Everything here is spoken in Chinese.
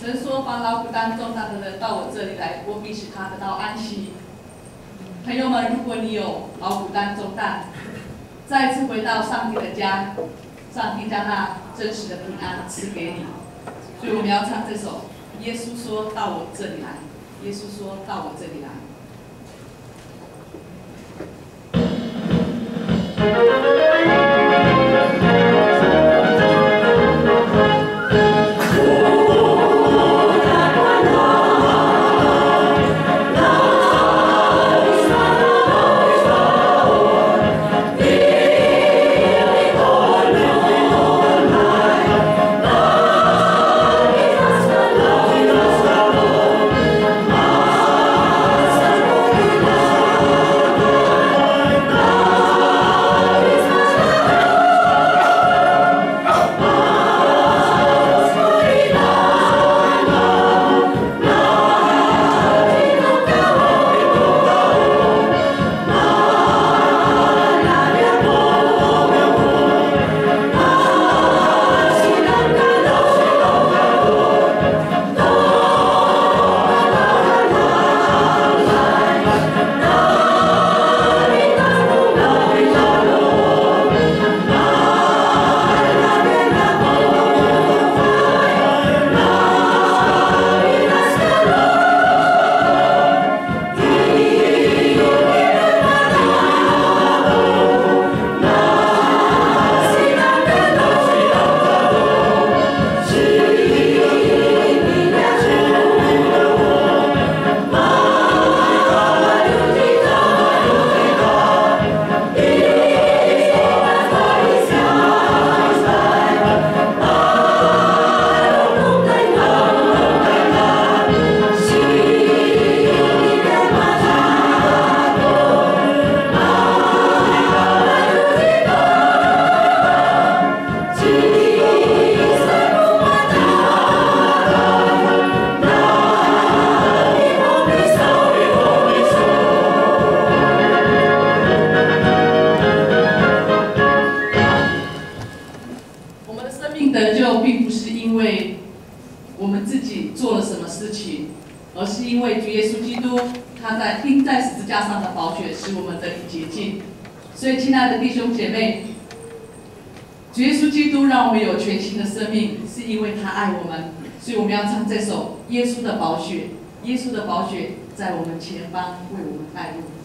神说：“把劳苦担重担的人到我这里来，我必使他得到安息。”朋友们，如果你有劳苦担重担，再一次回到上帝的家，上帝将那真实的平安赐给你。所以我们要唱这首《耶稣说到我这里来》。耶稣说到我这里来。得救并不是因为我们自己做了什么事情，而是因为主耶稣基督他钉在十字架上的宝血使我们得以洁净。所以，亲爱的弟兄姐妹，主耶稣基督让我们有全新的生命，是因为他爱我们。所以我们要唱这首《耶稣的宝血》，耶稣的宝血在我们前方为我们带路。